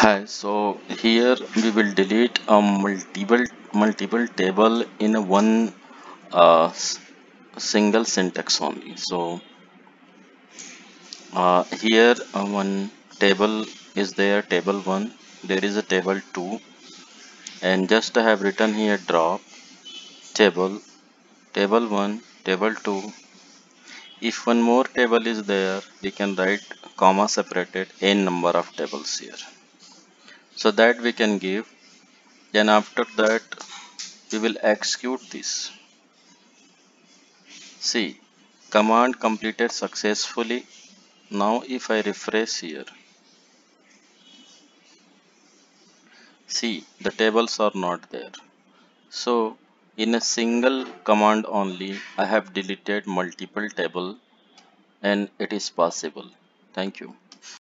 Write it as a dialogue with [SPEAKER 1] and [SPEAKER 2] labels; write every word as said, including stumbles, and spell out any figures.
[SPEAKER 1] Hi, so here we will delete a multiple multiple table in a one uh, s- single syntax only. So uh, here uh, one table is there, table one. There is a table two, and just I have written here drop table table one table two. If one more table is there, we can write comma separated n number of tables here. So that we can give. Then after that we will execute this. See, command completed successfully. Now if I refresh here, see the tables are not there. So in a single command only I have deleted multiple table and it is possible. Thank you.